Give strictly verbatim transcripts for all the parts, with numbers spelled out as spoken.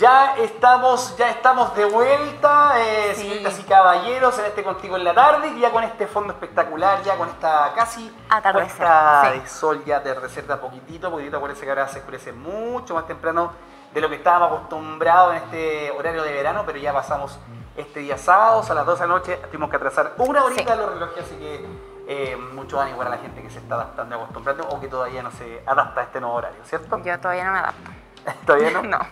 Ya estamos, ya estamos de vuelta, eh, Sí. señoritas y caballeros, en este Contigo en la Tarde, y ya con este fondo espectacular, ya con esta casi Atardecer, puesta sí. de sol, ya de reserva poquitito, poquitito, acuérdense que ahora se oscurece mucho más temprano de lo que estábamos acostumbrados en este horario de verano, pero ya pasamos este día sábado, a las doce de la noche, tuvimos que atrasar una horita Sí. los relojes, así que eh, mucho ánimo para la gente que se está adaptando y acostumbrando o que todavía no se adapta a este nuevo horario, ¿cierto? Yo todavía no me adapto. ¿Todavía no? No,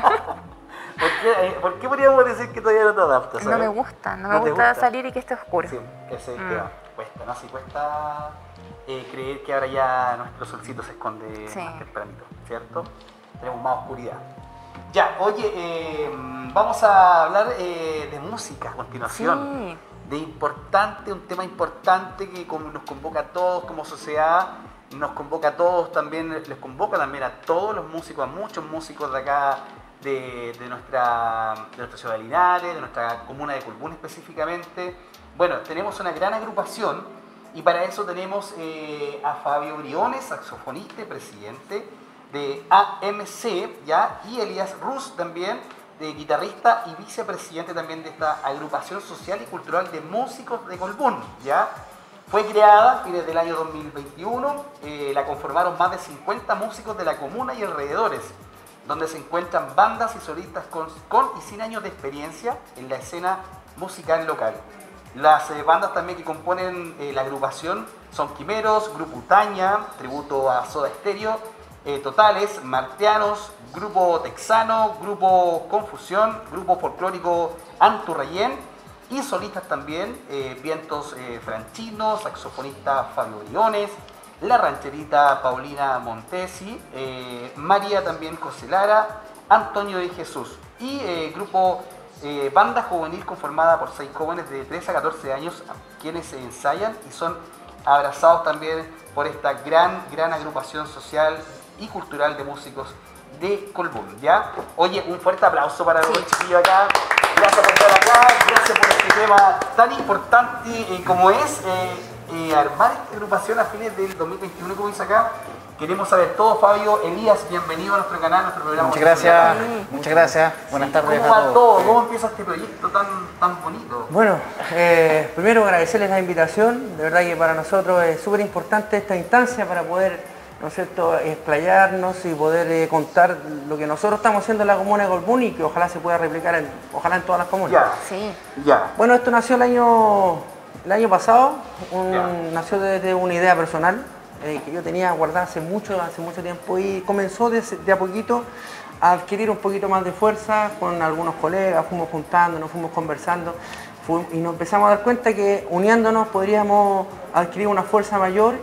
¿Por qué, eh, ¿Por qué podríamos decir que todavía no te adaptas? no ¿sabes? me gusta, no me ¿No te gusta, gusta? salir y que esté oscuro. Sí, que se Mm. que va, cuesta, ¿no? Sí, cuesta eh, creer que ahora ya nuestro solcito se esconde Sí. más tempranito, ¿cierto? Tenemos más oscuridad. Ya, oye, eh, vamos a hablar eh, de música a continuación. Sí. De importante, un tema importante que como nos convoca a todos como sociedad, nos convoca a todos también, les convoca también a todos los músicos, a muchos músicos de acá, de, de, nuestra, de nuestra ciudad de Linares, de nuestra comuna de Colbún específicamente. Bueno, tenemos una gran agrupación y para eso tenemos eh, a Fabio Briones, saxofonista y presidente de A M C, ¿ya? Y Elías Rus también, de guitarrista y vicepresidente también de esta agrupación social y cultural de músicos de Colbún, ¿ya? Fue creada a fines del año dos mil veintiuno, eh, la conformaron más de cincuenta músicos de la comuna y alrededores, donde se encuentran bandas y solistas con, con y sin años de experiencia en la escena musical local. Las eh, bandas también que componen eh, la agrupación son Quimeros, Grupo Utaña, tributo a Soda Stereo, eh, Totales, Martianos, Grupo Texano, Grupo Confusión, Grupo Folclórico Anturrayén, y solistas también, eh, Vientos eh, Franchino, saxofonista Fabio Briones, la rancherita Paulina Montesi, eh, María también Coselara, Antonio de Jesús, y eh, grupo eh, banda juvenil conformada por seis jóvenes de trece a catorce años, quienes se ensayan y son abrazados también por esta gran, gran agrupación social y cultural de músicos de Colbún, ¿ya? Oye, un fuerte aplauso para los chiquillos acá. Gracias por estar acá, gracias por este tema tan importante eh, como es eh, eh, armar esta agrupación a fines del dos mil veintiuno, como dice acá. Queremos saber todo, Fabio. Elías, bienvenido a nuestro canal, a nuestro programa. Muchas gracias, Sí. muchas gracias. Buenas Sí, tardes ¿cómo a va todos. todo? ¿Cómo empieza este proyecto tan, tan bonito? Bueno, eh, primero agradecerles la invitación, de verdad que para nosotros es súper importante esta instancia para poder, ¿no es cierto?, explayarnos y poder eh, contar lo que nosotros estamos haciendo en la comuna de Colbún y que ojalá se pueda replicar en, ojalá en todas las comunas. Ya, Sí. ya. Bueno, esto nació el año, el año pasado, un- Ya. nació desde una idea personal eh, que yo tenía guardada hace mucho, hace mucho tiempo y comenzó de, de a poquito a adquirir un poquito más de fuerza con algunos colegas, fuimos juntando, nos fuimos conversando fu- y nos empezamos a dar cuenta que uniéndonos podríamos adquirir una fuerza mayor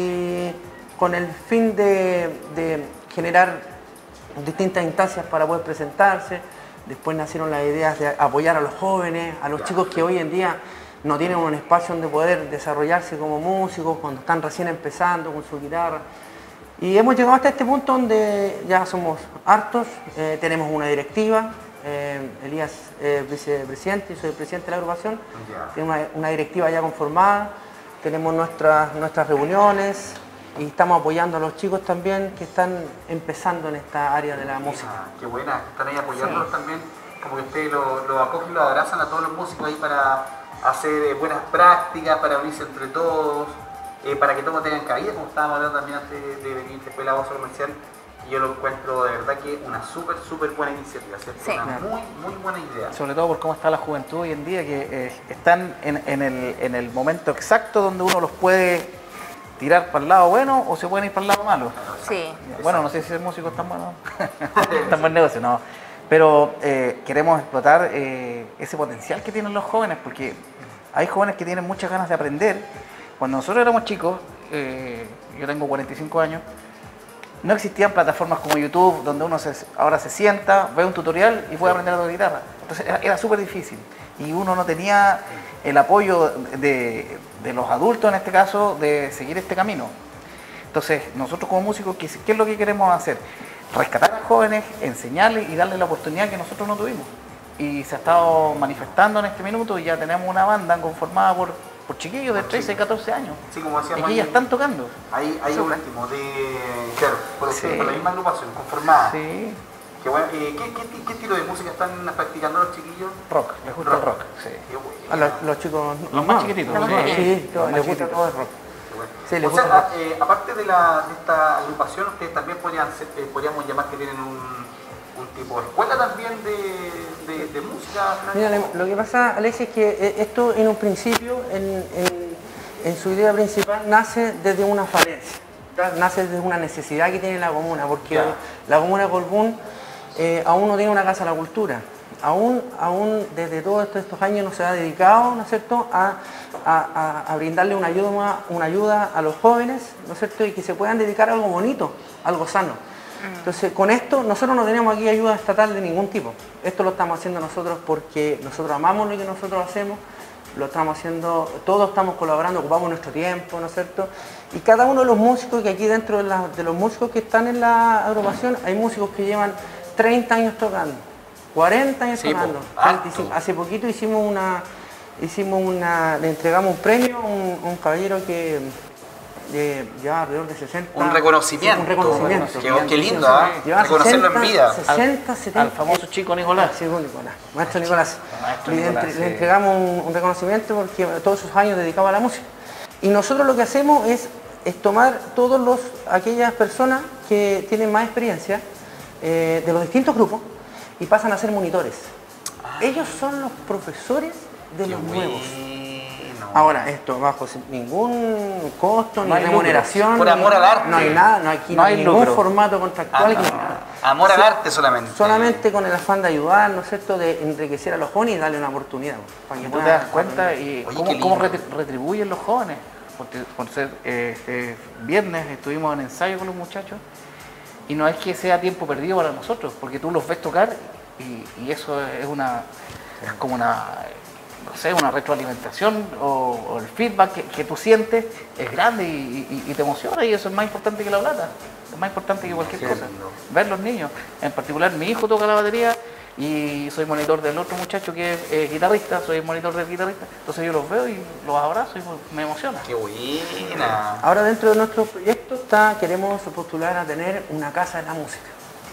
y con el fin de, de generar distintas instancias para poder presentarse. Después nacieron las ideas de apoyar a los jóvenes, a los chicos que hoy en día no tienen un espacio donde poder desarrollarse como músicos, cuando están recién empezando con su guitarra. Y hemos llegado hasta este punto donde ya somos hartos, eh, tenemos una directiva, eh, Elías es vicepresidente, yo soy el presidente de la agrupación, Ya. tenemos una, una directiva ya conformada, tenemos nuestras, nuestras reuniones y estamos apoyando a los chicos también que están empezando en esta área de la música. Ah, qué buena, están ahí apoyándolos Sí. también, como que ustedes lo, lo acogen, lo abrazan a todos los músicos ahí para hacer eh, buenas prácticas, para unirse entre todos, eh, para que todos tengan cabida, como estábamos hablando también antes de venir después de la voz comercial, y yo lo encuentro de verdad que una súper, súper buena iniciativa, ¿cierto? Sí. Una muy, muy buena idea. Sobre todo por cómo está la juventud hoy en día, que eh, están en, en el, en el momento exacto donde uno los puede tirar para el lado bueno o se pueden ir para el lado malo. Sí. Bueno, no sé si ser músico es tan bueno, tan buen negocio, no. Pero eh, queremos explotar eh, ese potencial que tienen los jóvenes, porque hay jóvenes que tienen muchas ganas de aprender. Cuando nosotros éramos chicos, eh, yo tengo cuarenta y cinco años, no existían plataformas como YouTube, donde uno se, ahora se sienta, ve un tutorial y puede aprender a tocar guitarra. Entonces era, era súper difícil y uno no tenía el apoyo de, de los adultos, en este caso, de seguir este camino. Entonces, nosotros como músicos, ¿qué, qué es lo que queremos hacer? Rescatar a jóvenes, enseñarles y darles la oportunidad que nosotros no tuvimos. Y se ha estado manifestando en este minuto y ya tenemos una banda conformada por, por chiquillos de trece, catorce años. Sí, como decíamos Y que ya ahí, están tocando. Hay, hay un Súper. último de, claro, por, Sí. por la misma agrupación, conformada. Sí. Qué bueno. Eh, ¿qué, qué, ¿Qué estilo de música están practicando los chiquillos? Rock, les gusta el rock, sí. Qué bueno. A los, los chicos. Los más no, chiquititos. los sí. más Sí, Los les más gusta chiquititos. todo el rock. Qué bueno. Sí, les o gusta el sea, rock. eh, aparte de, la, de esta agrupación, ustedes también podrían ser, eh, podríamos llamar que tienen un, un tipo de escuela también de, de, de música. Mira, lo que pasa, Alexis, es que eh, esto en un principio, en, en, en su idea principal, nace desde una falencia, ¿ya? Nace desde una necesidad que tiene la comuna, porque Ya. la comuna de Colbún eh, aún no tiene una casa de la cultura. Aún, aún desde todos estos, estos años no se ha dedicado, ¿no es cierto?, a, a, a, a brindarle una ayuda, una ayuda a los jóvenes, ¿no es cierto?, y que se puedan dedicar a algo bonito, algo sano. Entonces, con esto, nosotros no tenemos aquí ayuda estatal de ningún tipo. Esto lo estamos haciendo nosotros porque nosotros amamos lo que nosotros hacemos, lo estamos haciendo, todos estamos colaborando, ocupamos nuestro tiempo, ¿no es cierto? Y cada uno de los músicos, que aquí dentro de, la, de los músicos que están en la agrupación, hay músicos que llevan treinta años tocando, cuarenta años Sí, tocando. po, harto. treinta y cinco. Hace poquito hicimos una, hicimos una, le entregamos un premio a un, un caballero que eh, lleva alrededor de sesenta. Un reconocimiento. Sí, un reconocimiento. Qué, qué lindo, ¿ah? Lleva Reconocerlo en sesenta, vida. sesenta, setenta. Al famoso chico Nicolás. Sí, con Nicolás, maestro Nicolás. Maestro le, Nicolás, entre- sí. le entregamos un, un reconocimiento porque todos sus años dedicado a la música. Y nosotros lo que hacemos es, es tomar todos los aquellas personas que tienen más experiencia eh, de los distintos grupos y pasan a ser monitores. Ellos son los profesores de Qué los nuevos. bueno. Ahora, esto bajo sin ningún costo, No ni hay remuneración. lucro. Por ni- amor al arte. No hay nada, no hay, aquí No no hay hay ningún lucro. formato contractual. Ah, que- no. Amor al arte solamente. Solamente con el afán de ayudar, ¿no es cierto?, de enriquecer a los jóvenes y darle una oportunidad. Para que Y tú te puedan das cuenta y Oye, cómo, qué cómo lindo. retri- retribuyen los jóvenes. Porque por ser eh, eh, viernes estuvimos en ensayo con los muchachos y no es que sea tiempo perdido para nosotros, porque tú los ves tocar y, y eso es una es como una no sé, una retroalimentación o, o el feedback que, que tú sientes es grande y, y- y te emociona, y eso es más importante que la plata, es más importante que cualquier cosa. Entiendo. Ver los niños, en particular mi hijo toca la batería y soy monitor del otro muchacho que es eh, guitarrista, soy monitor del guitarrista, entonces yo los veo y los abrazo y pues, me emociona. Qué buena. Ahora dentro de nuestro proyecto está, queremos postular a tener una casa de la música.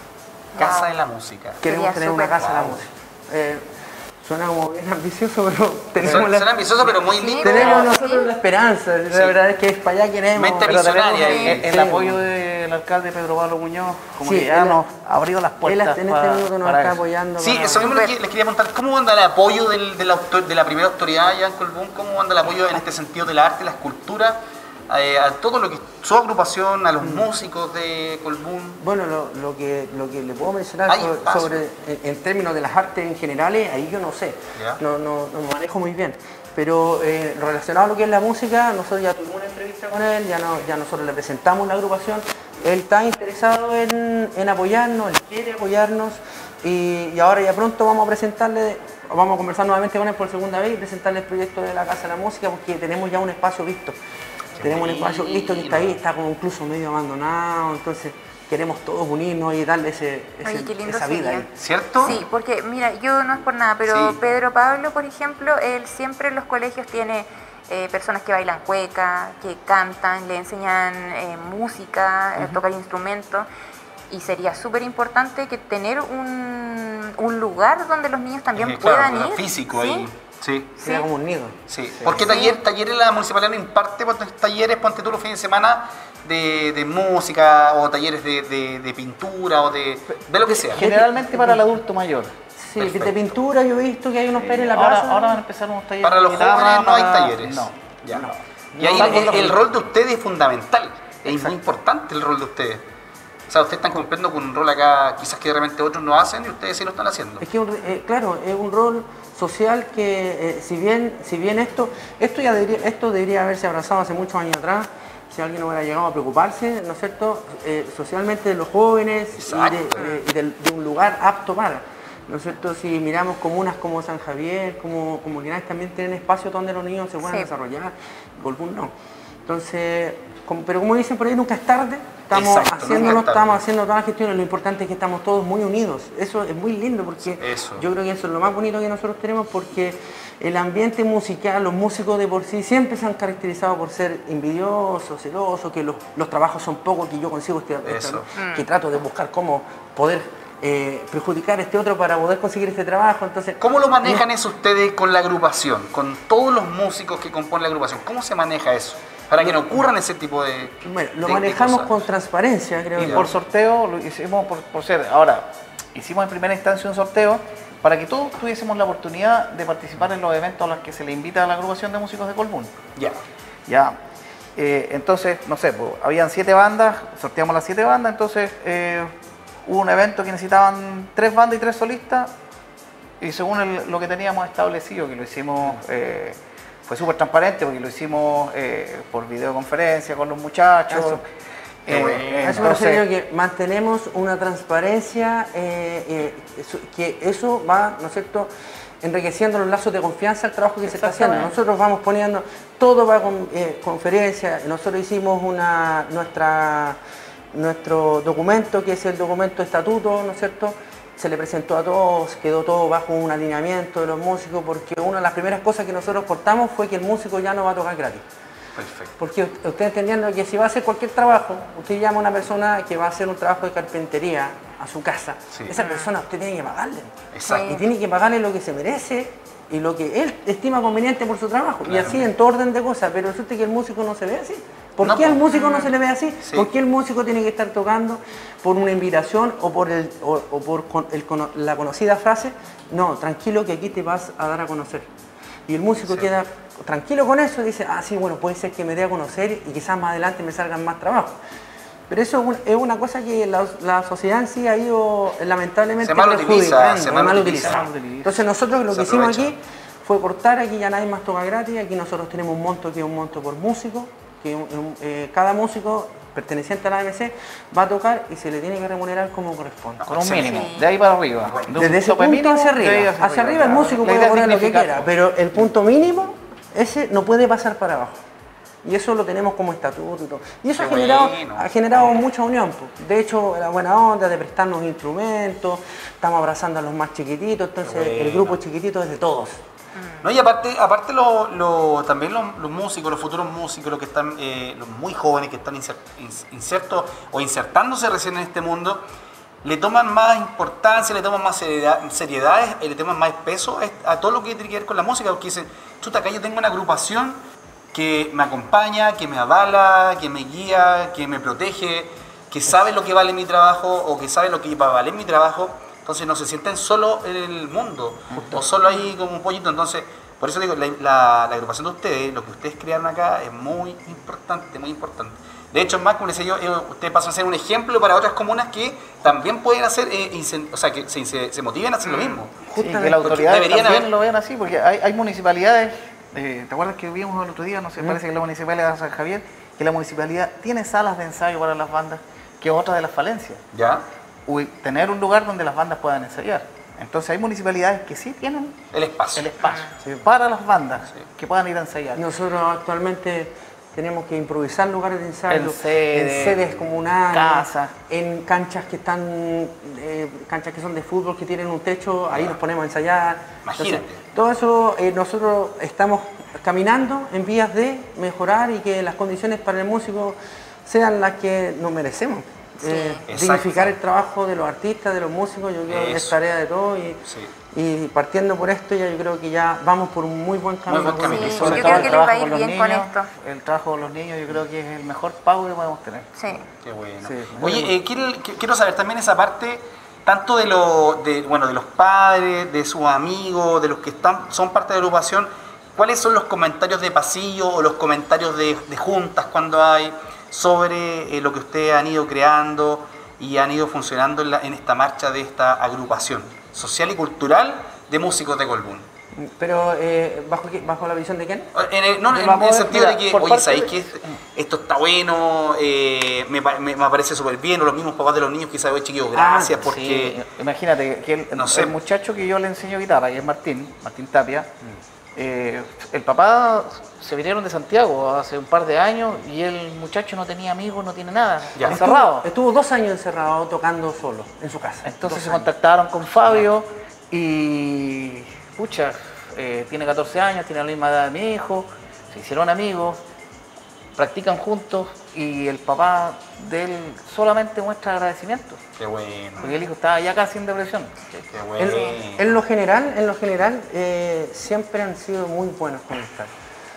Casa de la música. Queremos Sería tener una súper. casa de la Wow. música. Eh, suena como bien ambicioso, pero tenemos Suena, la, suena ambicioso, pero muy lindo. tenemos Sí. nosotros la esperanza. La Sí. verdad es que es para allá queremos. Mente pero tenemos- visionaria. El, el- el Sí. apoyo del alcalde Pedro Pablo Muñoz, como Sí, que ya él- nos ha abrido las Él puertas en este para, minuto nos para está eso. apoyando. Sí, para- eso mismo les que- les quería preguntar. ¿Cómo anda el apoyo del, de, la, autor- de la primera autoridad allá en Colbún? ¿Cómo anda el apoyo en este sentido del arte, la escultura, eh, a todo lo que su agrupación, a los Mm. músicos de Colbún? Bueno, lo, lo que, lo que le puedo mencionar Hay sobre, espacio. sobre- en, en términos de las artes en generales, ahí yo no sé, Ya. no, no, no me manejo muy bien. Pero eh, relacionado a lo que es la música, nosotros ya tuvimos una entrevista con él, ya, no, ya nosotros le presentamos la agrupación, él está interesado en, en apoyarnos, él quiere apoyarnos y, y ahora ya pronto vamos a presentarle, vamos a conversar nuevamente con él por segunda vez y presentarle el proyecto de la Casa de la Música porque tenemos ya un espacio visto. Tenemos un espacio listo que está ahí, está como incluso medio abandonado, entonces queremos todos unirnos y darle ese, ese- Oye, qué lindo esa vida sería. ahí. ¿Cierto? Sí, porque mira, yo no es por nada, pero Sí. Pedro Pablo, por ejemplo, él siempre en los colegios tiene eh, personas que bailan cueca, que cantan, le enseñan eh, música, eh, tocar instrumentos. Y sería súper importante que tener un, un lugar donde los niños también Eh, claro, puedan era ir. físico ¿sí? ahí. Sí. Sería Sí. como un nido. Sí, porque taller, talleres la municipalidad no imparte ponte, talleres, ponte tú los fines de semana de, de música o talleres de, de- de pintura o de, de lo que sea. Generalmente para el adulto mayor. Sí, Perfecto. de pintura yo he visto que hay unos pérez en la ahora, plaza. ahora van a empezar unos talleres. Para de los guitarra, jóvenes no hay para- talleres. No. Ya. no. Y ahí Salvo el, los- el rol de ustedes es fundamental, es muy importante el rol de ustedes. O sea, ustedes están cumpliendo con un rol acá, quizás que de repente otros no hacen y ustedes sí lo están haciendo. Es que, un- eh, claro, es un rol social que, eh, si bien si bien esto esto ya debería, esto debería haberse abrazado hace muchos años atrás, si alguien no hubiera llegado a preocuparse, ¿no es cierto?, eh, socialmente de los jóvenes y, de, Exacto. eh, y del- de un lugar apto para, ¿no es cierto? Si miramos comunas como San Javier, como, como Linares, también tienen espacios donde los niños se puedan Sí. desarrollar, Colbún no. Entonces, como- pero como dicen por ahí, nunca es tarde. Estamos Exacto, nunca haciéndolo, es tarde. estamos haciendo todas las gestiones. Lo importante es que estamos todos muy unidos. Eso es muy lindo porque Eso. yo creo que eso es lo más bonito que nosotros tenemos porque el ambiente musical, los músicos de por sí siempre se han caracterizado por ser envidiosos, celosos, que los, los trabajos son pocos, que yo consigo este, este- Eso. que trato de buscar cómo poder eh, perjudicar a este otro para poder conseguir este trabajo. Entonces, ¿cómo lo manejan eso ustedes con la agrupación, con todos los músicos que componen la agrupación? ¿Cómo se maneja eso? Para que no ocurran ese tipo de... Bueno, lo de- de manejamos cosas. con transparencia, creo. Y yo. por sorteo lo hicimos por, por ser. Ahora, hicimos en primera instancia un sorteo para que todos tuviésemos la oportunidad de participar en los eventos a los que se le invita a la agrupación de músicos de Colbún. Ya. Ya. Eh, entonces, no sé, pues, habían siete bandas, sorteamos las siete bandas, entonces eh, hubo un evento que necesitaban tres bandas y tres solistas, y según el- lo que teníamos establecido, que lo hicimos, eh, fue súper transparente porque lo hicimos eh, por videoconferencia con los muchachos. Eso. Eh, bueno. eh, A eso me entonces, refiero yo, que mantenemos una transparencia, eh, eh, eso- que eso va, ¿no es cierto?, enriqueciendo los lazos de confianza al trabajo que se está haciendo. Exactamente. Nosotros vamos poniendo, todo va con eh, conferencia, nosotros hicimos una, nuestra, nuestro documento, que es el documento estatuto, ¿no es cierto?, se le presentó a todos, quedó todo bajo un alineamiento de los músicos, porque una de las primeras cosas que nosotros cortamos fue que el músico ya no va a tocar gratis. Perfecto. Porque usted entendiendo que si va a hacer cualquier trabajo, usted llama a una persona que va a hacer un trabajo de carpintería a su casa, Sí. esa persona usted tiene que pagarle. Exacto. Y tiene que pagarle lo que se merece y lo que él estima conveniente por su trabajo. Y Claro. así en todo orden de cosas, pero resulta que el músico no se ve así. ¿Por No, qué al pues. músico no se le ve así? Sí. ¿Por qué el músico tiene que estar tocando por una invitación o por, el, o, o por con- el cono- la conocida frase? No, tranquilo que aquí te vas a dar a conocer. Y el músico Sí. queda tranquilo con eso y dice, ah, sí, bueno, puede ser que me dé a conocer y quizás más adelante me salgan más trabajo. Pero eso es un- es una cosa que la, la sociedad en sí ha ido eh, lamentablemente Se mal utiliza, perjudicando, se es mal mal utiliza. utilizado. Entonces nosotros lo Se que hicimos aprovecha. aquí fue cortar, aquí ya nadie más toca gratis, aquí nosotros tenemos un monto que es un monto por músico, que un- un- eh, cada músico perteneciente a la A M C va a tocar y se le tiene que remunerar como corresponde. con un Excelente. mínimo, Sí. de ahí para arriba. De un Desde ese tope punto mínimo, hacia de ahí arriba, hacia arriba el claro. músico La puede idea es cobrar lo que dignificar, quiera, pues. pero el punto mínimo, ese no puede pasar para abajo. Y eso lo tenemos como estatuto y todo. Y eso Qué ha generado, bueno. ha generado mucha unión. pues. De hecho, la buena onda de prestarnos instrumentos, estamos abrazando a los más chiquititos, entonces Qué el bueno. grupo chiquitito es de todos. No, y aparte, aparte lo, lo- también los, los músicos, los futuros músicos, los que están, eh, los muy jóvenes que están inser- ins- insertos o insertándose recién en este mundo, le toman más importancia, le toman más seriedad, seriedad eh, le toman más peso a, a todo lo que tiene que ver con la música, porque dicen, chuta, acá yo tengo una agrupación que me acompaña, que me avala, que me guía, que me protege, que sabe lo que vale mi trabajo o que sabe lo que va a valer mi trabajo. Entonces no se sienten solo en el mundo o solo ahí como un pollito. Entonces, por eso digo, la, la- la agrupación de ustedes, lo que ustedes crearon acá es muy importante, muy importante. De hecho, es más, como les decía yo, eh, ustedes pasan a ser un ejemplo para otras comunas que también pueden hacer, eh, incen- o sea, que se, se- se motiven a hacer lo mismo. Sí, que la autoridad Porque deberían también haber- lo vean así, porque hay, hay municipalidades, eh, ¿te acuerdas que vimos el otro día? No sé, parece que la municipalidad de San Javier, que la municipalidad tiene salas de ensayo para las bandas, que es otra de las falencias. ¿Ya? Uy, tener un lugar donde las bandas puedan ensayar. Entonces hay municipalidades que sí tienen El espacio. el espacio para las bandas Sí. que puedan ir a ensayar. Nosotros actualmente tenemos que improvisar lugares de ensayo En sede, en sedes comunales, casas. en canchas que están, eh, canchas que son de fútbol, que tienen un techo, ahí nos ponemos a ensayar. Imagínate. todo eso eh, nosotros estamos caminando en vías de mejorar y que las condiciones para el músico sean las que nos merecemos. Sí. Eh, Exacto. dignificar el trabajo de los artistas, de los músicos, yo creo que es Eso. tarea de todos y, Sí. y partiendo por esto ya yo creo que ya vamos por un muy buen camino. buen camino. Sí, Y Sobre yo todo creo el que les va a trabajo ir con los bien con niños, esto. El trabajo con los niños yo creo que es el mejor pago que podemos tener. Sí. Qué bueno. Sí, Oye, eh, quiero, qu- quiero saber también esa parte, tanto de, lo, de, bueno, de los padres, de sus amigos, de los que están, son parte de la agrupación, ¿cuáles son los comentarios de pasillo o los comentarios de, de juntas cuando hay sobre eh, lo que ustedes han ido creando y han ido funcionando en, la- en esta marcha de esta agrupación social y cultural de músicos de Colbún? Pero eh, ¿bajo, qué- ¿bajo la visión de quién? En el, no, De en, la en el moda, sentido mira, de que, por oye, parte ¿sabéis de- que esto, esto está bueno? Eh, me, pa- me, me parece súper bien, o los mismos papás de los niños que saben, chiquillos, gracias, Ah, porque... sí. Imagínate que el, No sé. el muchacho que yo le enseño guitarra, que es Martín, Martín Tapia, eh, el papá se vinieron de Santiago hace un par de años y el muchacho no tenía amigos, no tiene nada, Ya. encerrado. Estuvo, estuvo dos años encerrado tocando solo en su casa. Entonces Dos se años. contactaron con Fabio y, pucha, eh, tiene catorce años, tiene la misma edad de mi hijo, se hicieron amigos. practican juntos y el papá de él solamente muestra agradecimiento. Qué bueno. Porque el hijo estaba ya casi en depresión. Qué bueno. En, en lo general, en lo general eh, siempre han sido muy buenos con el Estado.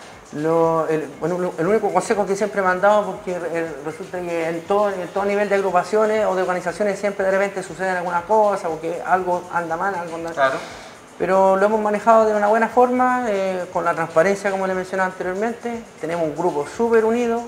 Lo, el, bueno, el único consejo que siempre me han dado, porque eh, resulta que en todo, en todo nivel de agrupaciones o de organizaciones siempre de repente sucede alguna cosa, porque algo anda mal, algo anda... Claro. Pero lo hemos manejado de una buena forma, eh, con la transparencia, como le mencionaba anteriormente. Tenemos un grupo súper unido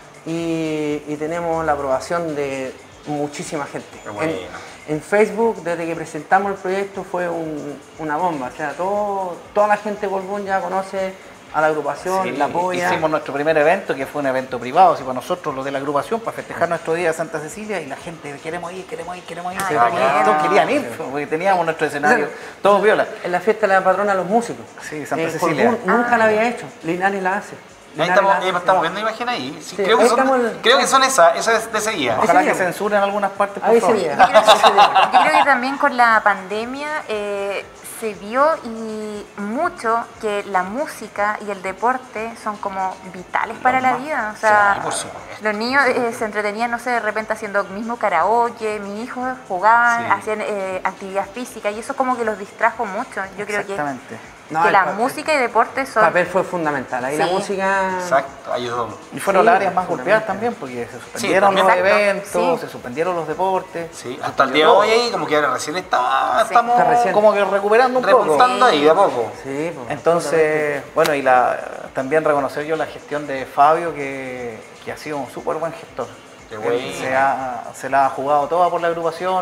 y, y tenemos la aprobación de muchísima gente. Qué bueno. En, en Facebook, desde que presentamos el proyecto, fue un, una bomba. O sea, todo, toda la gente de Colbún ya conoce a la agrupación, Sí, la apoya. hicimos nuestro primer evento, que fue un evento privado, así para nosotros, los de la agrupación, para festejar nuestro día de Santa Cecilia, y la gente, queremos ir, queremos ir, queremos ir, Ah, se qué querían ir, bueno. todos querían ir, porque teníamos nuestro escenario, todos viola. En la fiesta de la patrona de los músicos. Sí, Santa Eh, Cecilia. Colbún nunca Ah. la había hecho, Linares la hace. Ahí Linares estamos, la hace, ahí sí. estamos viendo imagen ahí. Sí, Sí, creo, que ahí son, estamos- creo que son esas, esas de ese día. Ojalá Ese que día. censuren algunas partes, por Ahí favor. sería. Yo creo, que, yo creo que también con la pandemia eh, se vio y mucho que la música y el deporte son como vitales para la vida. O sea, Sí, por supuesto. los niños eh, se entretenían, no sé, de repente haciendo mismo karaoke, mis hijos jugaban, Sí. hacían eh, actividad física y eso como que los distrajo mucho. Yo creo que, Exactamente. No, que el la papel- música y deporte El son... papel fue fundamental. Ahí la Sí. música... Exacto, ayudó. Y fueron Sí, las áreas más seguramente. golpeadas también, porque se suspendieron también. los Exacto, eventos, sí. se suspendieron los deportes. Sí, hasta el día de hoy ahí como que ahora recién estaba, Sí. estamos Está recién. Como que recuperando un poco. repuntando ahí de a poco. Sí, pues, Entonces, bueno, y la, también reconocer yo la gestión de Fabio, que, que ha sido un súper buen gestor. Qué Él bueno. se, ha- se la ha jugado toda por la agrupación,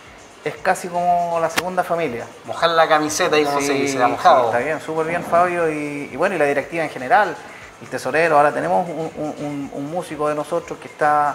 es casi como la segunda familia. Mojar la camiseta ahí como Sí, se dice, la sí, mojado. está bien, súper bien Fabio, y, y bueno, y la directiva en general, el tesorero. Ahora tenemos un, un- un- un músico de nosotros que está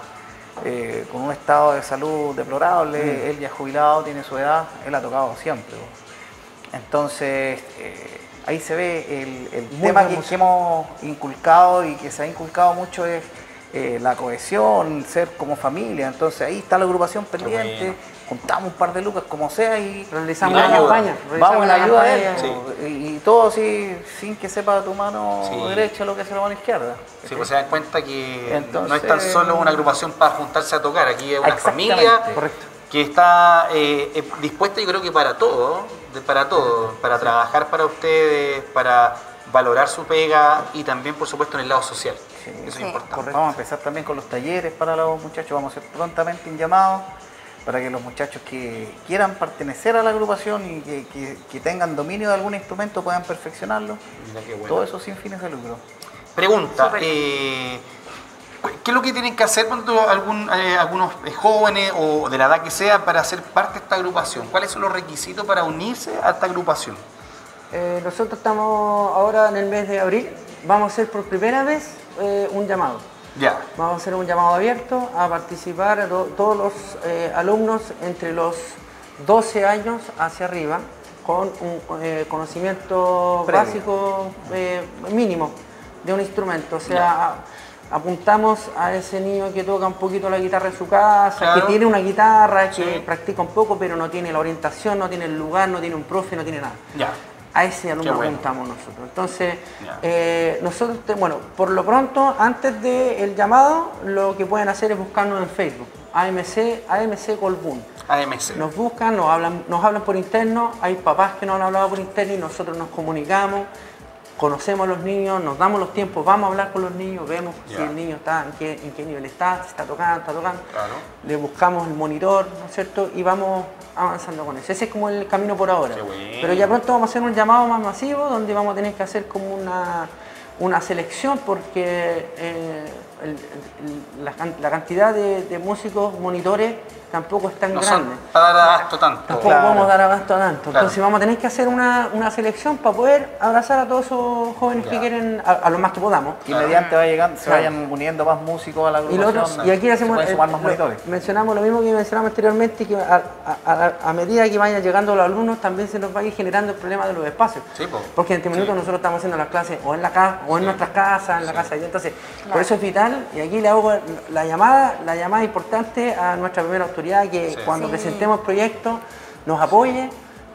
eh, con un estado de salud deplorable, él ya es jubilado, tiene su edad, él ha tocado siempre. po. Entonces, eh, ahí se ve el, el Muy tema buen que, músico. que hemos inculcado y que se ha inculcado mucho es eh, la cohesión, ser como familia. Entonces ahí está la agrupación pendiente, bueno. juntamos un par de lucas como sea y Realizamos Y la una ayuda. campaña. vamos en la ayuda de él. Sí. po. Y, y todo así, sin que sepa tu mano Sí. derecha lo que hace la mano izquierda. Sí, pues se dan cuenta que Entonces- no es tan solo una agrupación para juntarse a tocar, aquí es una Exactamente. familia Correcto. que está eh, eh, dispuesta, yo creo que para todo, de- para todo, para trabajar para ustedes, para valorar su pega y también, por supuesto, en el lado social. Sí. Eso Sí. es importante. Vamos a empezar también con los talleres para los muchachos, vamos a hacer prontamente un llamado para que los muchachos que quieran pertenecer a la agrupación y que, que- que tengan dominio de algún instrumento puedan perfeccionarlo. Mira qué bueno. Todo eso sin fines de lucro. Pregunta, Súper. eh, ¿qué es lo que tienen que hacer cuando algún, eh, algunos eh, jóvenes o de la edad que sea para ser parte de esta agrupación? ¿Cuáles son los requisitos para unirse a esta agrupación? Eh, nosotros estamos ahora en el mes de abril, vamos a hacer por primera vez eh, un llamado. Ya, Vamos a hacer un llamado abierto a participar a to- todos los eh, alumnos entre los doce años hacia arriba con un eh, conocimiento Previo. básico eh, mínimo de un instrumento. O sea, a- apuntamos a ese niño que toca un poquito la guitarra en su casa, Claro. que tiene una guitarra, que Sí. practica un poco, pero no tiene la orientación, no tiene el lugar, no tiene un profe, no tiene nada. ya. A ese alumno Qué bueno. apuntamos nosotros. Entonces, Ya. eh, nosotros, te- bueno, por lo pronto, antes del llamado, lo que pueden hacer es buscarnos en Facebook, A M C, A M C Colbún. A M C. Nos buscan, nos hablan, nos hablan por interno, hay papás que nos han hablado por interno y nosotros nos comunicamos, conocemos a los niños, nos damos los tiempos, vamos a hablar con los niños, vemos Ya. si el niño está, en qué, en qué nivel está, si está tocando, está tocando. Claro. Le buscamos el monitor, ¿no es cierto? Y vamos avanzando con eso. Ese es como el camino por ahora. Qué bueno. Pero ya pronto vamos a hacer un llamado más masivo donde vamos a tener que hacer como una, una selección porque eh, el- el- la, can- la cantidad de, de músicos, monitores, tampoco es tan No grande. son para dar abasto tanto. Tampoco Claro. podemos dar abasto a tanto. Claro. Entonces vamos a tener que hacer una, una selección para poder abrazar a todos esos jóvenes Ya. que quieren, a, a los más que podamos. Y mediante va llegando, se Claro. vayan uniendo más músicos a la Y, lo agrupación. otro- y aquí hacemos, se pueden eh, sumar más lo- monitores. mencionamos lo mismo que mencionamos anteriormente, que a, a- a- a medida que vayan llegando los alumnos también se nos va a ir generando el problema de los espacios. Sí, po. Porque en este minuto Sí. nosotros estamos haciendo las clases o en la casa o en nuestras casas, en la Sí. casa de ella. Entonces, por Claro. eso es vital, y aquí le hago la llamada, la llamada importante a nuestra primera autoridad que Sí. cuando Sí. presentemos proyectos nos apoye,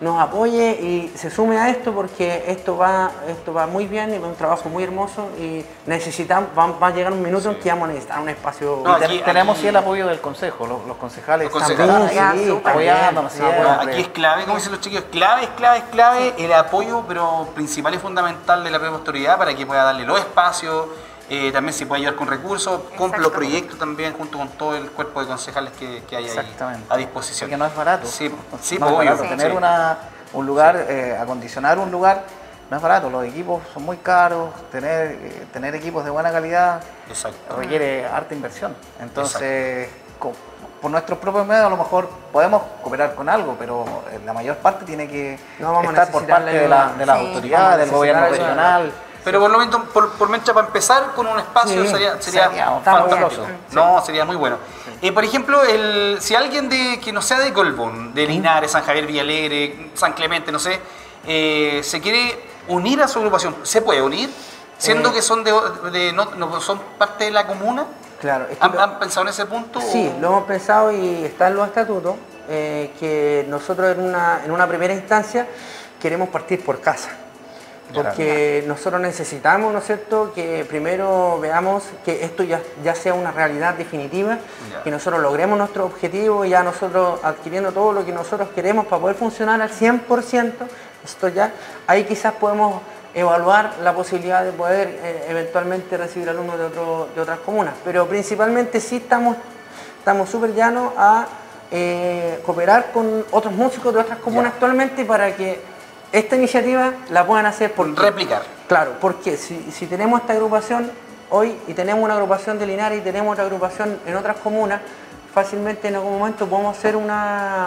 nos apoye y se sume a esto, porque esto va, esto va muy bien y va un trabajo muy hermoso y necesitamos, va, va a llegar un minuto en que vamos a necesitar un espacio. No, Y te- aquí- tenemos aquí- sí el apoyo del consejo, los, los concejales Los también concejales. Ya, sí, súper apoyándonos bien. siempre. No, aquí es clave, como dicen los chiquillos, clave, es clave, es clave el apoyo, pero principal y fundamental de la propia autoridad para que pueda darle los espacios, eh, también se puede ayudar con recursos, con Exacto. los proyectos también, junto con todo el cuerpo de concejales que, que hay ahí Exactamente. a disposición. Porque no es barato. Sí, sí, no es obvio. barato. Sí. Tener Sí. una, un lugar, eh, acondicionar un lugar, no es barato. Los equipos son muy caros, tener, eh, tener equipos de buena calidad Exacto. requiere harta inversión. Entonces, co- por nuestros propios medios a lo mejor podemos cooperar con algo, pero eh, la mayor parte tiene que No, vamos a estar por necesitar parte la de, la, ayuda. de las Sí. Vamos a autoridades, del necesitar gobierno ayuda. regional. Pero por lo menos, por, por mientras, para empezar con un espacio Sí, sería, sería, sería fantástico. bien. No, sería muy bueno. Eh, por ejemplo, el, si alguien de que no sea de Colbún, de Linares, San Javier, Villalegre, San Clemente, no sé, eh, se quiere unir a su agrupación, ¿se puede unir? Siendo Eh, que son de, de- no, no son parte de la comuna. Claro, es que ¿Han, lo- han pensado en ese punto? Sí, o- lo hemos pensado y está en los estatutos, eh, que nosotros en una, en una primera instancia queremos partir por casa. Porque nosotros necesitamos, ¿no es cierto?, que primero veamos que esto ya, ya sea una realidad definitiva, Ya. que nosotros logremos nuestro objetivo, ya nosotros adquiriendo todo lo que nosotros queremos para poder funcionar al cien por ciento, esto ya, ahí quizás podemos evaluar la posibilidad de poder eh, eventualmente recibir alumnos de, otro- de otras comunas. Pero principalmente sí estamos estamos súper llanos a eh, cooperar con otros músicos de otras comunas Ya. actualmente para que esta iniciativa la puedan hacer por Replicar. Claro, porque si, si tenemos esta agrupación hoy y tenemos una agrupación de Linares y tenemos otra agrupación en otras comunas, fácilmente en algún momento podemos hacer una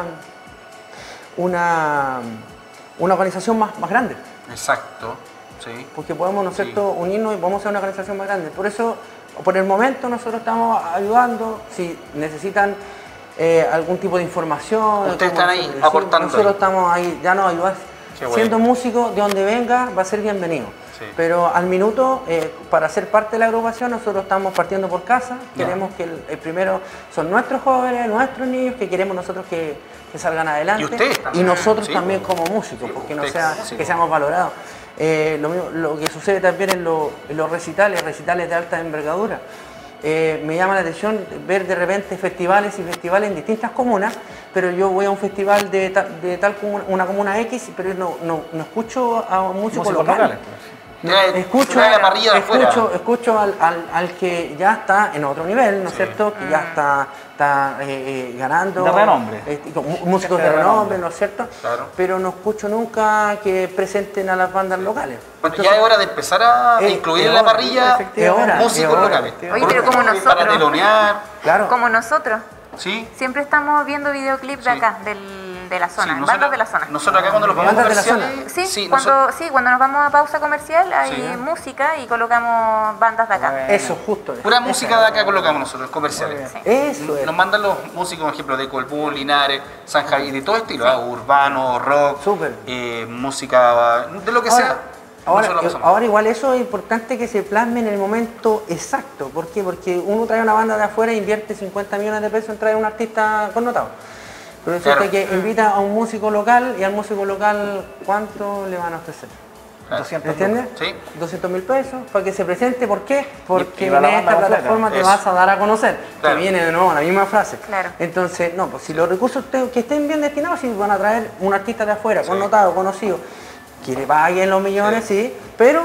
una, una organización más, más grande, Exacto, sí. porque podemos, ¿no es Sí. cierto?, unirnos y podemos hacer una organización más grande. Por eso, por el momento nosotros estamos ayudando, si necesitan eh, algún tipo de información. Ustedes cómo están ahí, nosotros aportando Nosotros ahí. estamos ahí, ya nos ayudan. Qué bueno. Siendo músico, de donde venga, va a ser bienvenido. Sí. Pero al minuto, eh, para ser parte de la agrupación, nosotros estamos partiendo por casa. Ya. Queremos que el, el primero son nuestros jóvenes, nuestros niños, que queremos nosotros que, que salgan adelante. Y ustedes también. Y nosotros Sí, también pues. como músicos, Sí, porque no ustedes, sea, sí, que pues. seamos valorados. Eh, lo, mismo- lo que sucede también en, lo- en los recitales, recitales de alta envergadura. Eh, me llama la atención ver de repente festivales y festivales en distintas comunas, pero yo voy a un festival de, ta- de tal comuna, una comuna X, pero no, no, no escucho a un músico Músicos local. locales, pues, sí. No, Trae- escucho, trae la parrilla de afuera. escucho, escucho al, al- al que ya está en otro nivel, ¿no es Sí. cierto? Que ya está, está eh, eh, ganando. De renombre. eh, con mu- músicos Gente de de renombre, renombre. ¿no es cierto? Claro. Pero no escucho nunca que presenten a las bandas locales. Bueno, Entonces, ya es hora de empezar a Eh, incluir es en la hora, parrilla efectivamente, es músicos hora, locales. Oye, pero como Para nosotros. telonear, Claro. Como nosotros, ¿sí? siempre estamos viendo videoclips de Sí. acá, del, de la Sí, zona, nosotros- bandas de la zona. Nosotros acá cuando los vamos a Bandas de la comerciales, Sí, sí, cuando, nosotros- sí, cuando nos vamos a pausa comercial hay Sí. música y colocamos bandas de acá. Bueno. Eso, justo. eso. pura música de acá colocamos nosotros, comerciales. Sí. Eso es. Nos mandan los músicos, por ejemplo, de Colbún, Linares, San Javier, de todo estilo, ¿ah? Urbano, rock, Súper. eh, música, de lo que Ahora, sea. ahora, nosotros lo eh, pasamos. ahora igual eso es importante que se plasme en el momento exacto. ¿Por qué? Porque uno trae una banda de afuera e invierte cincuenta millones de pesos en traer un artista connotado. Pero resulta Claro. que invita a un músico local y al músico local, ¿cuánto le van a ofrecer? Claro. doscientos ¿Entiendes? Sí. doscientos mil pesos para que se presente. ¿Por qué? Porque y va en la esta banda completa. plataforma te Eso. vas a dar a conocer. Claro. Que viene de nuevo la misma frase. Claro. Entonces, no, pues si los recursos te- que estén bien destinados, si van a traer un artista de afuera, Sí. connotado, conocido, que le paguen los millones, sí, pero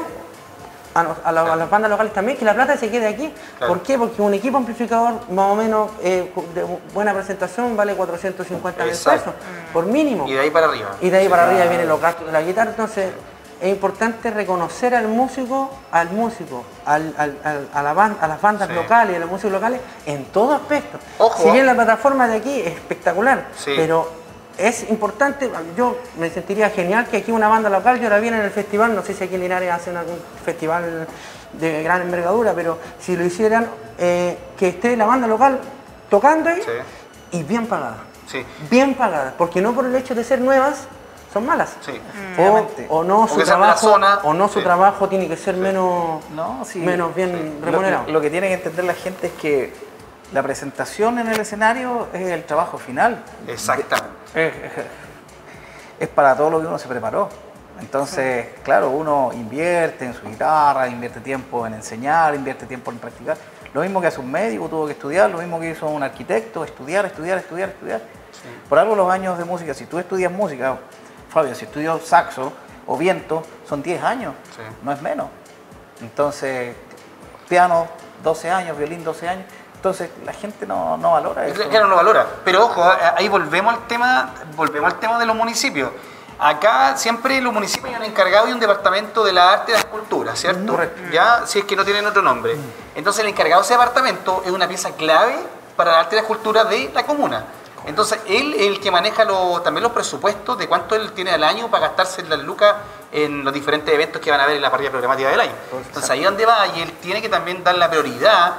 a, nos- a la- a las bandas locales también, que la plata se quede aquí. Claro. ¿Por qué? Porque un equipo amplificador más o menos eh, de buena presentación vale cuatrocientos cincuenta mil Exacto. pesos, por mínimo. Y de ahí para arriba. Y de ahí Sí. para arriba vienen los gastos de la guitarra. Entonces, es importante reconocer al músico, al músico, al- al- al- a, la ban- a las bandas Sí. locales, a los músicos locales, en todo aspecto. Ojo. Si bien la plataforma de aquí es espectacular, Sí. pero es importante, yo me sentiría genial que aquí una banda local, yo la vi en el festival, no sé si aquí en Linares hacen algún festival de gran envergadura, pero si lo hicieran, eh, que esté la banda local tocando ahí Sí. y bien pagada. Sí. Bien pagadas, porque no por el hecho de ser nuevas son malas. Sí. O, o no O su que sean de la trabajo, zona. o no su Sí. trabajo tiene que ser menos, No, sí. menos bien Lo- remunerado. Lo, que tiene que entender la gente es que la presentación en el escenario es el trabajo final. Exactamente. Eh, eh, es para todo lo que uno se preparó. Entonces, sí. claro, uno invierte en su guitarra, invierte tiempo en enseñar, invierte tiempo en practicar. Lo mismo que hace un médico, tuvo que estudiar, lo mismo que hizo un arquitecto, estudiar, estudiar, estudiar, estudiar. Sí. Por algo los años de música, si tú estudias música, Fabio, si estudias saxo o viento, son diez años, sí. no es menos. Entonces, piano, doce años, violín, doce años. Entonces, la gente no, no valora eso. Claro, no valora. Pero ojo, ahí volvemos al tema, volvemos al tema de los municipios. Acá siempre los municipios hay un encargado y un departamento de la arte y de la cultura, ¿cierto? Correcto. Ya, si es que no tienen otro nombre. Entonces, el encargado de ese departamento es una pieza clave para la arte y la cultura de la comuna. Entonces, él es el que maneja lo, también los presupuestos de cuánto él tiene al año para gastarse las lucas en los diferentes eventos que van a haber en la parrilla programática del año. Entonces, ahí donde va, y él tiene que también dar la prioridad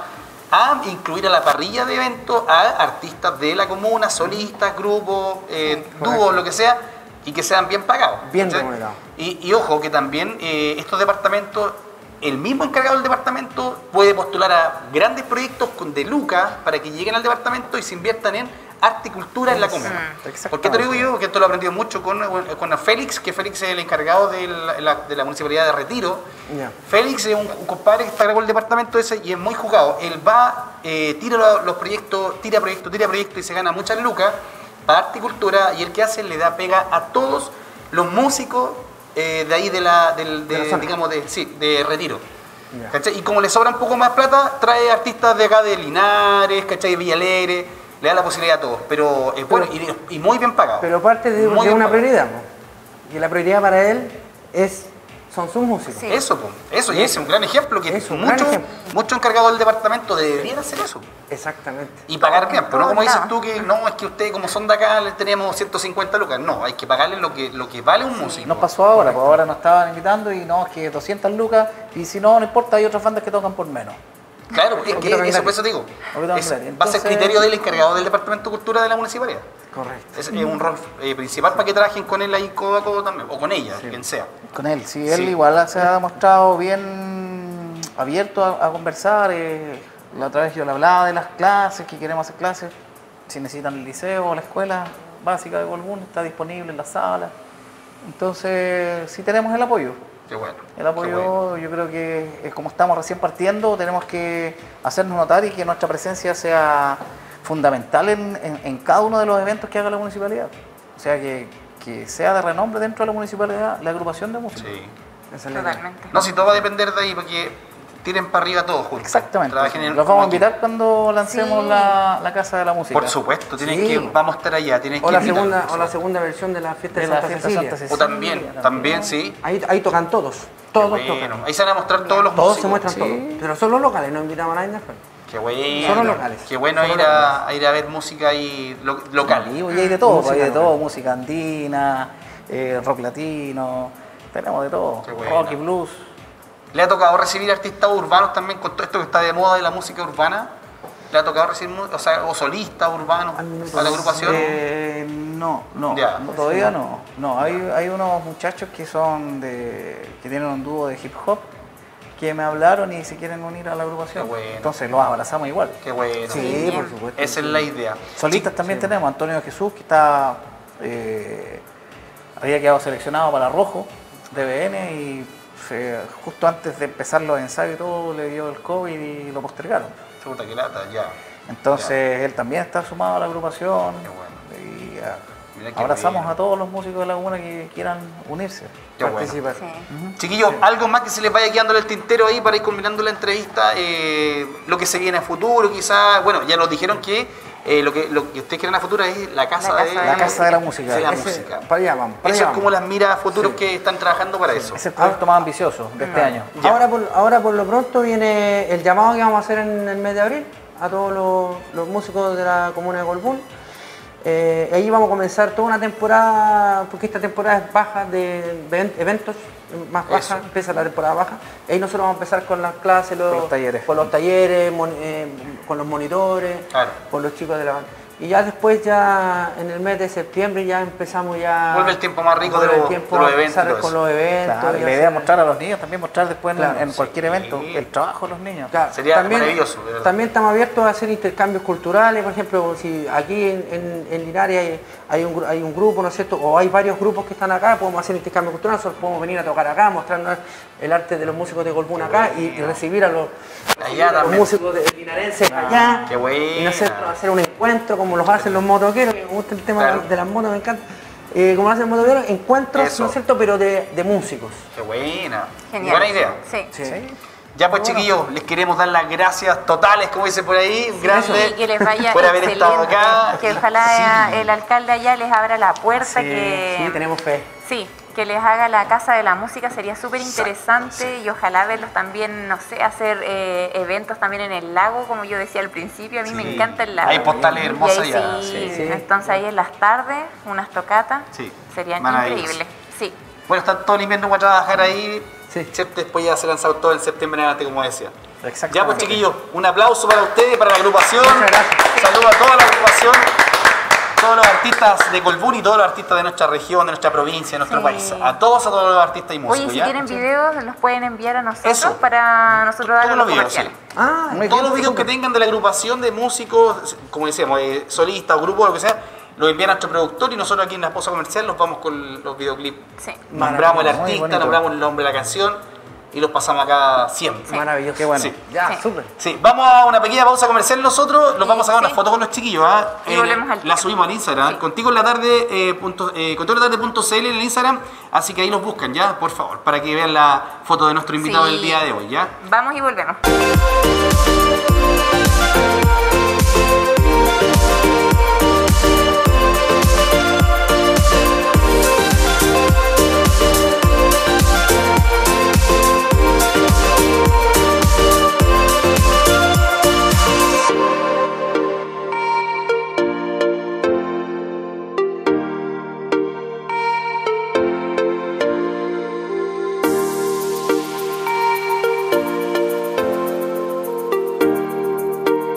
a incluir a la parrilla de eventos a artistas de la comuna, solistas, grupos, eh, dúos, lo que sea, y que sean bien pagados. Bien remunerados. Y, y ojo, que también eh, estos departamentos, el mismo encargado del departamento puede postular a grandes proyectos de lucas para que lleguen al departamento y se inviertan en arte y cultura en la comuna. ¿Por qué te lo digo yo? Porque esto lo he aprendido mucho con, con Félix, que Félix es el encargado de la, de la municipalidad de Retiro. Yeah. Félix es un, un compadre que está cargado del departamento ese y es muy jugado. Él va, eh, tira los, los proyectos, tira proyectos, tira proyectos y se gana muchas lucas para arte y cultura, y el que hace le da pega a todos los músicos eh, de ahí de la, del, de, de la digamos, de, sí, de Retiro. Yeah. ¿Cachai? Y como le sobra un poco más plata, trae artistas de acá de Linares, ¿cachai? De Villa Alegre, le da la posibilidad a todos, pero es bueno y, y muy bien pagado. Pero parte de, de una pagado. prioridad, ¿no? Y la prioridad para él es son sus músicos. Sí. Eso, po, eso, y ese es un gran ejemplo que muchos mucho encargados del departamento deberían hacer eso. Exactamente. Y pagar bien, pero no como dices tú que no, es que ustedes como son de acá les tenemos ciento cincuenta lucas, no, hay que pagarle lo que, lo que vale un sí. músico. Nos pasó ahora, pues ahora nos estaban invitando y no, es que doscientas lucas, y si no, no importa, hay otras bandas que tocan por menos. Claro, es que eso, por eso digo, es, Entonces, va a ser criterio del encargado del Departamento de Cultura de la municipalidad. Correcto. Es, es un rol eh, principal para que trabajen con él ahí codo a codo también, o con ella, sí. quien sea. Con él, sí, él sí. igual se ha demostrado bien abierto a, a conversar. Eh, la otra vez yo le hablaba de las clases, que queremos hacer clases, si necesitan el liceo o la escuela básica de Colbún, está disponible en la sala. Entonces, sí tenemos el apoyo. Qué bueno. El apoyo, bueno. Yo creo que es como estamos recién partiendo, tenemos que hacernos notar y que nuestra presencia sea fundamental en, en, en cada uno de los eventos que haga la municipalidad. O sea, que, que sea de renombre dentro de la municipalidad la agrupación de música. Sí. Totalmente. No, si todo va a depender de ahí, porque tiren para arriba todos juntos. Exactamente. En, los vamos a invitar cuando lancemos sí. la, la Casa de la Música. Por supuesto, tienen sí. que, vamos a estar allá. Tienen o, que la segunda, o la segunda versión de la fiesta de, de Santa, fiesta Cecilia. Santa Cecilia. O también, también, también sí. Ahí, ahí tocan todos. Todos bueno. tocan. Ahí se van a mostrar todos los Todos músicos. se muestran sí. todos. Pero son los locales, no invitamos a nadie después. Qué bueno. Son los locales. Qué bueno ir a, a ir a ver música ahí lo, local. Sí, y hay de todo, hay de todo, música andina, eh, rock latino, tenemos de todo. Bueno. Rock y blues. ¿Le ha tocado recibir artistas urbanos también con todo esto que está de moda de la música urbana? ¿Le ha tocado recibir, o sea, o solistas urbanos a la agrupación? Eh, no, no, ya. no, todavía no. No, hay, hay unos muchachos que son de, que tienen un dúo de hip hop que me hablaron y se quieren unir a la agrupación. Qué bueno. Entonces los abrazamos igual. Qué bueno. Sí, sí por supuesto. Esa es la idea. Solistas sí, también sí. tenemos, Antonio Jesús, que está eh, había quedado seleccionado para Rojo de B N y justo antes de empezar los ensayos y todo le dio el COVID y lo postergaron. Chuta, que lata, ya. Entonces ya. él también está sumado a la agrupación. Qué bueno. Y uh, abrazamos bien. a todos los músicos de la comuna que quieran unirse. Qué participar. Bueno. Sí. Uh-huh. Chiquillos, sí. algo más que se les vaya quedando el tintero ahí para ir combinando la entrevista, eh, lo que se viene a futuro, quizás, bueno, ya nos dijeron que Eh, lo, que, lo que ustedes quieren a futuro es la casa, la de, casa, de, la casa de la música. De la ese, música. Para allá vamos. Para eso allá es como las miras a futuros sí. que están trabajando para sí. eso. Es el proyecto más ambicioso de este ah, año. Ahora por, ahora por lo pronto viene el llamado que vamos a hacer en el mes de abril a todos los, los músicos de la comuna de Colbún. Eh, ahí vamos a comenzar toda una temporada, porque esta temporada es baja de eventos, más baja, Eso. empieza la temporada baja. Ahí nosotros vamos a empezar con las clases, los, con los talleres, con los, talleres, mon, eh, con los monitores, claro. con los chicos de la banda. Y ya después, ya en el mes de septiembre, ya empezamos ya... Vuelve el tiempo más rico de vuelve el los- tiempo de los a empezar eventos y todo con los eventos. Claro, y y la idea hacer- es mostrar a los niños, también mostrar después en- Claro, en, cualquier sí. evento el trabajo de los niños. Claro, Sería también, maravilloso, de verdad. también estamos abiertos a hacer intercambios culturales, por ejemplo, si aquí en, en, en Linares hay, hay, un, gru- hay un grupo, ¿no es cierto? O hay varios grupos que están acá, podemos hacer intercambios culturales, nosotros podemos venir a tocar acá, mostrarnos el arte de los músicos de Colbún acá y, y recibir a los, Allá a los también. músicos de linarenses allá. Qué buena. Y nosotros hacer un encuentro como los hacen los motoqueros, que me gusta el tema Claro. de las motos, me encanta. Eh, como lo hacen los motoqueros, encuentros, Eso. ¿no es cierto? Pero de, de músicos. Qué buena. Genial. Buena idea. Sí. Sí. Ya pues chiquillos, les queremos dar las gracias totales, como dice por ahí, grandes, Y que les vaya por haber estado excelente, acá. que ojalá el alcalde allá les abra la puerta, Sí, que Sí, tenemos fe. sí, que les haga la Casa de la Música, sería súper interesante Exacto, y ojalá verlos también, no sé, hacer eh, eventos también en el lago, como yo decía al principio, a mí Sí. me encanta el lago. Hay postales Y hermosas ahí ya, sí, sí. Sí. entonces ahí en las tardes, unas tocatas, Sí, serían maravilloso. increíbles. Sí. Bueno, están todo el invierno para trabajar ahí, Sí. ¿cierto? Después ya se lanzado todo el septiembre adelante, como decía. Exactamente. Ya pues chiquillos, un aplauso para ustedes, para la agrupación. Muchas gracias. Saludos a toda la agrupación, todos los artistas de Colbún y todos los artistas de nuestra región, de nuestra provincia, de nuestro Sí. país. A todos, a todos los artistas y músicos. Oye, si ¿ya? tienen videos, los pueden enviar a nosotros Eso. para nosotros dar Todos los los videos, sí. comerciales. Ah, Muy Todos bien, los videos que súper. tengan de la agrupación de músicos, como decíamos, eh, solistas o grupos, lo que sea, los envían a nuestro productor y nosotros aquí en la Esposa Comercial los vamos con los videoclips. Sí. Nombramos el Maravilloso, muy artista, bonito. nombramos el nombre de la canción y los pasamos acá siempre. maravilloso. Qué bueno. Sí. Ya, Sí. súper. Sí, vamos a una pequeña pausa comercial nosotros, los Y- vamos a sacar sí. unas fotos con los chiquillos, ¿ah? Y Eh, volvemos al la tiro. subimos al Instagram, Sí. contigo en la tarde, eh, punto, eh, contigo en la tarde punto c l en el Instagram, así que ahí los buscan ya, por favor, para que vean la foto de nuestro invitado Sí. del día de hoy, ¿ya? Vamos y volvemos.